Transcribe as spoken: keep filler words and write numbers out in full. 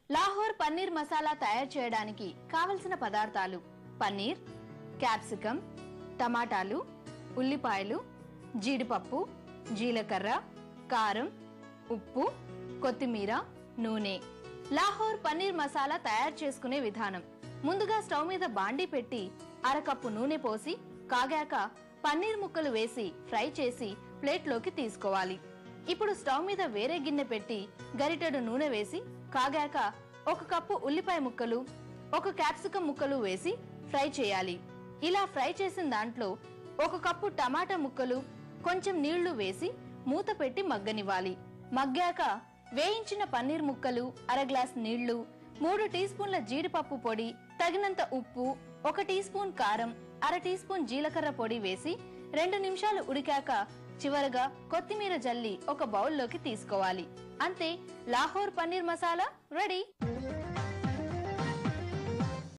లాహోర్ పన్నీర్ మసాలా తయారు చేయడానికి కావలసిన పదార్థాలు: పన్నీర్, క్యాప్సికమ్, టమాటాలు, ఉల్లిపాయలు, జీడిపప్పు, జీలకర్ర, కారం, ఉప్పు, కొత్తిమీర, నూనె. లాహోర్ పన్నీర్ మసాలా తయారు చేసుకునే విధానం: ముందుగా స్టవ్ మీద బాండీ పెట్టి అరకప్పు నూనె పోసి కాగాక పన్నీర్ ముక్కలు వేసి ఫ్రై చేసి ప్లేట్లోకి తీసుకోవాలి. ఇప్పుడు స్టవ్ మీద వేరే గిన్నె పెట్టి గరిటెడు నూనె వేసి కాగాక ఒక కప్పు ఉల్లిపాయ ముక్కలు, ఒక క్యాప్సికం ముక్కలు వేసి ఫ్రై చేయాలి. ఇలా ఫ్రై చేసిన దాంట్లో ఒక కప్పు టమాటా ముక్కలు, కొంచెం నీళ్లు వేసి మూత పెట్టి మగ్గనివ్వాలి. మగ్గాక వేయించిన పన్నీర్ ముక్కలు, అర గ్లాస్ నీళ్లు, మూడు టీ స్పూన్ల జీడిపప్పు పొడి, తగినంత ఉప్పు, ఒక టీ స్పూన్ కారం, అర టీ స్పూన్ జీలకర్ర పొడి వేసి రెండు నిమిషాలు ఉడికాక చివరగా కొత్తిమీర జల్లి ఒక బౌల్లోకి తీసుకోవాలి. అంతే, లాహోర్ పన్నీర్ మసాలా రెడీ.